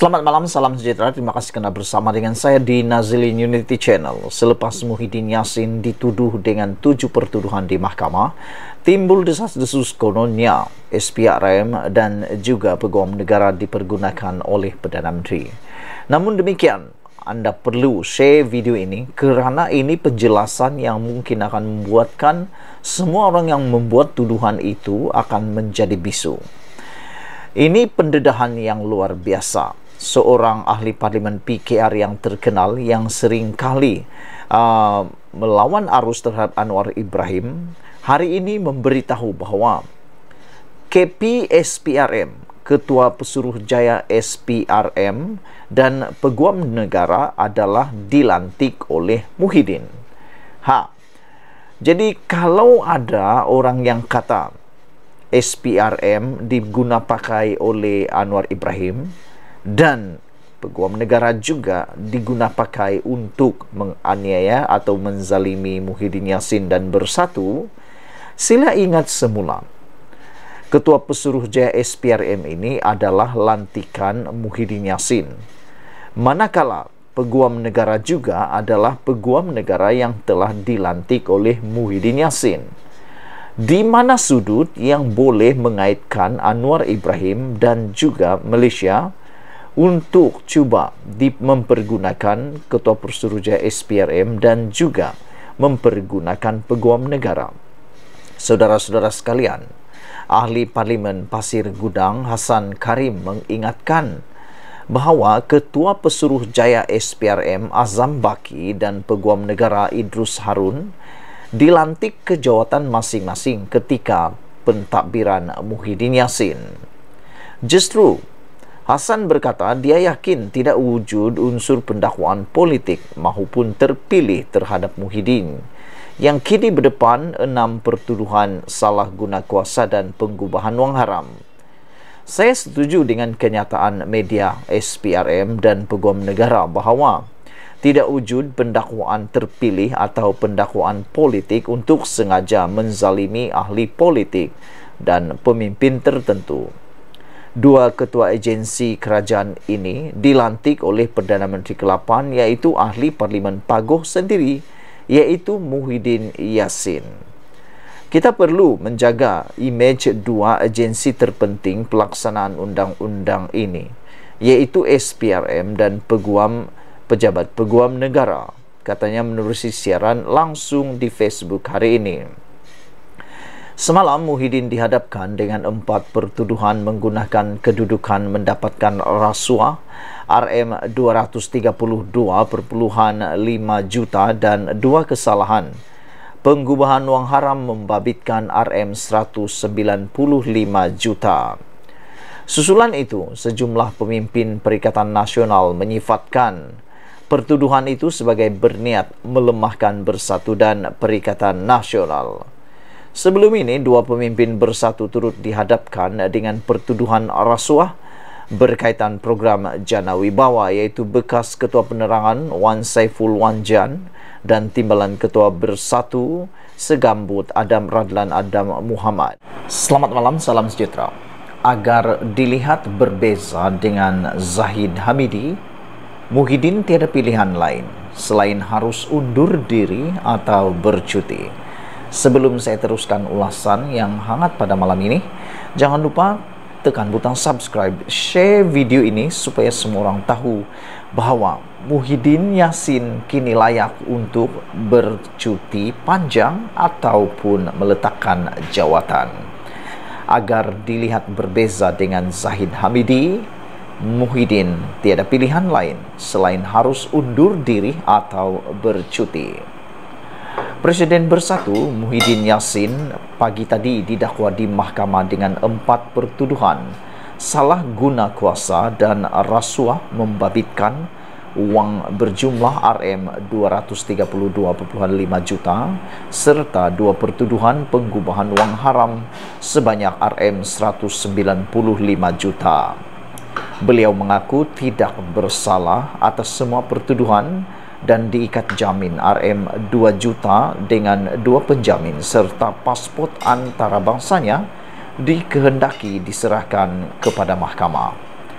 Selamat malam, salam sejahtera. Terima kasih kerana bersama dengan saya di Nazilin Unity Channel. Selepas Muhyiddin Yassin dituduh dengan 7 pertuduhan di mahkamah, timbul desas-desus kononnya SPRM dan juga peguam negara dipergunakan oleh Perdana Menteri. Namun demikian, anda perlu share video ini kerana ini penjelasan yang mungkin akan membuatkan semua orang yang membuat tuduhan itu akan menjadi bisu. Ini pendedahan yang luar biasa. Seorang ahli parlimen PKR yang terkenal yang sering kali melawan arus terhadap Anwar Ibrahim hari ini memberitahu bahawa KP SPRM, Ketua Pesuruhjaya SPRM dan Peguam Negara adalah dilantik oleh Muhyiddin. Jadi kalau ada orang yang kata SPRM diguna pakai oleh Anwar Ibrahim dan Peguam Negara juga diguna pakai untuk menganiaya atau menzalimi Muhyiddin Yassin dan Bersatu, sila ingat semula Ketua Pesuruhjaya SPRM ini adalah lantikan Muhyiddin Yassin, manakala Peguam Negara juga adalah Peguam Negara yang telah dilantik oleh Muhyiddin Yassin. Di mana sudut yang boleh mengaitkan Anwar Ibrahim dan juga Malaysia untuk cuba mempergunakan Ketua Pesuruhjaya SPRM dan juga mempergunakan Peguam Negara? Saudara-saudara sekalian, ahli Parlimen Pasir Gudang Hassan Karim mengingatkan bahawa Ketua Pesuruhjaya SPRM Azam Baki dan Peguam Negara Idrus Harun dilantik ke jawatan masing-masing ketika pentadbiran Muhyiddin Yassin. Justru Hassan berkata dia yakin tidak wujud unsur pendakwaan politik maupun terpilih terhadap Muhyiddin yang kini berdepan 6 pertuduhan salah guna kuasa dan penggubahan wang haram. Saya setuju dengan kenyataan media SPRM dan Peguam Negara bahawa tidak wujud pendakwaan terpilih atau pendakwaan politik untuk sengaja menzalimi ahli politik dan pemimpin tertentu. Dua ketua agensi kerajaan ini dilantik oleh Perdana Menteri ke-8 iaitu ahli Parlimen Pagoh sendiri iaitu Muhyiddin Yassin. Kita perlu menjaga imej dua agensi terpenting pelaksanaan undang-undang ini iaitu SPRM dan Pejabat Peguam Negara, katanya menerusi siaran langsung di Facebook hari ini. Semalam Muhyiddin dihadapkan dengan 4 pertuduhan menggunakan kedudukan mendapatkan rasuah RM232.5 juta dan 2 kesalahan penggubahan wang haram membabitkan RM195 juta. Susulan itu, sejumlah pemimpin Perikatan Nasional menyifatkan pertuduhan itu sebagai berniat melemahkan Bersatu dan Perikatan Nasional. Sebelum ini, 2 pemimpin Bersatu turut dihadapkan dengan pertuduhan rasuah berkaitan program Jana Wibawa iaitu bekas Ketua Penerangan Wan Saiful Wanjan dan Timbalan Ketua Bersatu Segambut Adam Radlan Adam Muhammad. Selamat malam, salam sejahtera. Agar dilihat berbeza dengan Zahid Hamidi, Muhyiddin tiada pilihan lain selain harus undur diri atau bercuti. Sebelum saya teruskan ulasan yang hangat pada malam ini, jangan lupa tekan butang subscribe, share video ini supaya semua orang tahu bahawa Muhyiddin Yassin kini layak untuk bercuti panjang ataupun meletakkan jawatan. Agar dilihat berbeza dengan Zahid Hamidi, Muhyiddin tiada pilihan lain selain harus undur diri atau bercuti. Presiden Bersatu Muhyiddin Yassin pagi tadi didakwa di mahkamah dengan 4 pertuduhan salah guna kuasa dan rasuah membabitkan wang berjumlah RM232.5 juta serta 2 pertuduhan penggubahan wang haram sebanyak RM195 juta. Beliau mengaku tidak bersalah atas semua pertuduhan dan diikat jamin RM2 juta dengan 2 penjamin serta pasport antarabangsa dikehendaki diserahkan kepada mahkamah.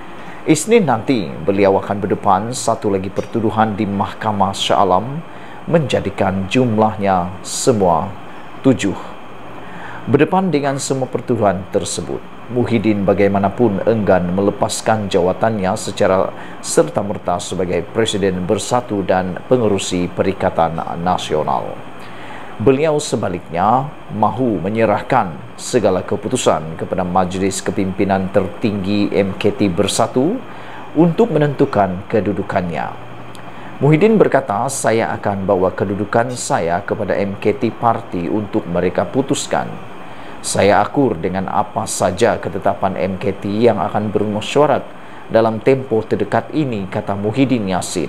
Isnin nanti beliau akan berdepan satu lagi pertuduhan di Mahkamah Shah Alam, menjadikan jumlahnya semua 7. Berdepan dengan semua pertuduhan tersebut, Muhyiddin bagaimanapun enggan melepaskan jawatannya secara serta-merta sebagai Presiden Bersatu dan pengerusi Perikatan Nasional. Beliau sebaliknya mahu menyerahkan segala keputusan kepada Majlis Kepimpinan Tertinggi MKT Bersatu untuk menentukan kedudukannya. Muhyiddin berkata, saya akan bawa kedudukan saya kepada MKT Parti untuk mereka putuskan. Saya akur dengan apa saja ketetapan MKT yang akan bermusyawarat dalam tempoh terdekat ini, kata Muhyiddin Yassin.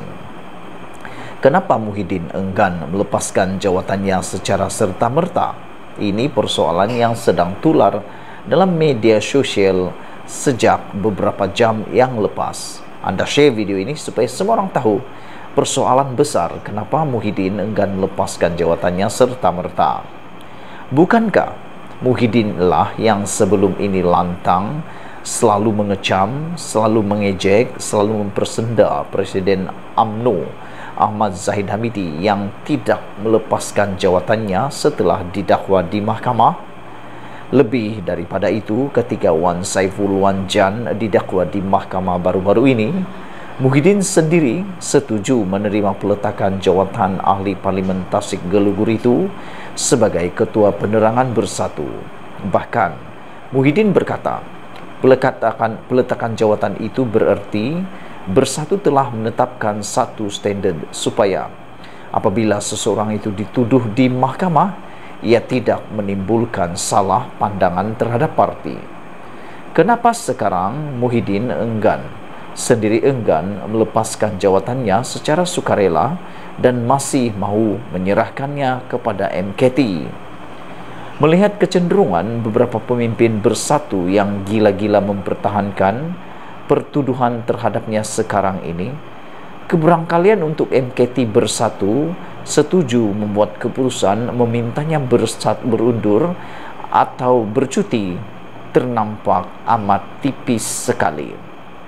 Kenapa Muhyiddin enggan melepaskan jawatannya secara serta-merta? Ini persoalan yang sedang tular dalam media sosial sejak beberapa jam yang lepas. Anda share video ini supaya semua orang tahu persoalan besar kenapa Muhyiddin enggan melepaskan jawatannya serta-merta. Bukankah Muhyiddin lah yang sebelum ini lantang, selalu mengecam, selalu mengejek, selalu mempersenda Presiden UMNO Ahmad Zahid Hamidi yang tidak melepaskan jawatannya setelah didakwa di mahkamah? Lebih daripada itu, ketika Wan Saiful Wanjan didakwa di mahkamah baru-baru ini, Muhyiddin sendiri setuju menerima peletakan jawatan ahli parlimen Tasik Gelugur itu sebagai Ketua Penerangan Bersatu. Bahkan, Muhyiddin berkata, peletakan jawatan itu bererti Bersatu telah menetapkan satu standard supaya apabila seseorang itu dituduh di mahkamah, ia tidak menimbulkan salah pandangan terhadap parti. Kenapa sekarang Muhyiddin sendiri enggan melepaskan jawatannya secara sukarela dan masih mahu menyerahkannya kepada MKT? Melihat kecenderungan beberapa pemimpin Bersatu yang gila-gila mempertahankan pertuduhan terhadapnya sekarang ini, keberangkalian untuk MKT Bersatu setuju membuat keputusan memintanya berundur atau bercuti ternampak amat tipis sekali.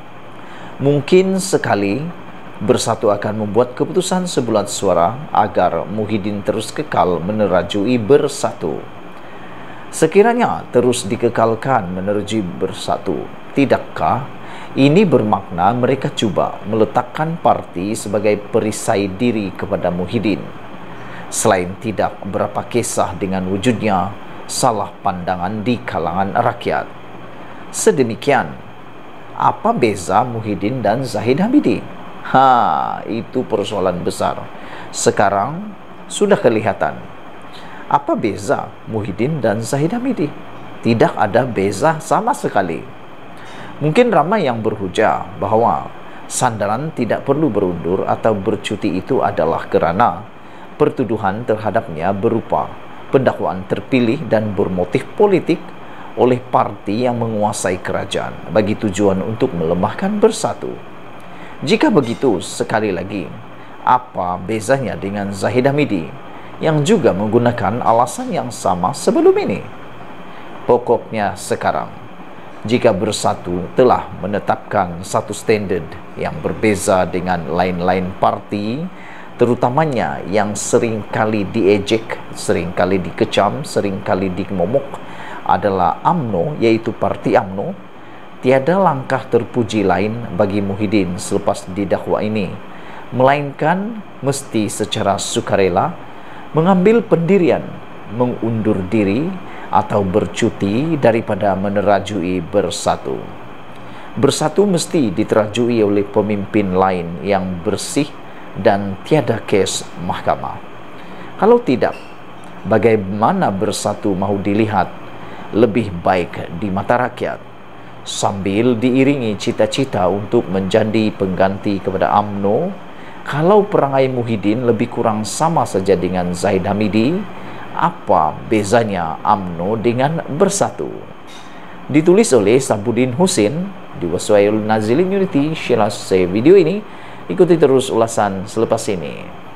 Mungkin sekali Bersatu akan membuat keputusan sebulat suara agar Muhyiddin terus kekal menerajui Bersatu. Sekiranya terus dikekalkan menerajui Bersatu, tidakkah ini bermakna mereka cuba meletakkan parti sebagai perisai diri kepada Muhyiddin? Selain tidak berapa kisah dengan wujudnya salah pandangan di kalangan rakyat. Sedemikian, apa beza Muhyiddin dan Zahid Hamidi? Itu persoalan besar. Sekarang sudah kelihatan. Apa beza Muhyiddin dan Zahid Hamidi? Tidak ada beza sama sekali. Mungkin ramai yang berhujah bahwa sandaran tidak perlu berundur atau bercuti itu adalah kerana pertuduhan terhadapnya berupa pendakwaan terpilih dan bermotif politik oleh parti yang menguasai kerajaan bagi tujuan untuk melemahkan Bersatu. Jika begitu, sekali lagi, apa bezanya dengan Zahid Hamidi yang juga menggunakan alasan yang sama sebelum ini? Pokoknya sekarang, jika Bersatu telah menetapkan satu standard yang berbeza dengan lain-lain parti, terutamanya yang seringkali diejek, seringkali dikecam, seringkali dimomok adalah UMNO, yaitu Parti UMNO, tiada langkah terpuji lain bagi Muhyiddin selepas didakwa ini, melainkan mesti secara sukarela mengambil pendirian, mengundur diri atau bercuti daripada menerajui Bersatu. Bersatu mesti diterajui oleh pemimpin lain yang bersih dan tiada kes mahkamah. Kalau tidak, bagaimana Bersatu mahu dilihat lebih baik di mata rakyat, sambil diiringi cita-cita untuk menjadi pengganti kepada UMNO? Kalau perangai Muhyiddin lebih kurang sama saja dengan Zahid Hamidi, apa bezanya UMNO dengan Bersatu? Ditulis oleh Sabuddin Husin, diwasai oleh Nazilin Unity. Share video ini, ikuti terus ulasan selepas ini.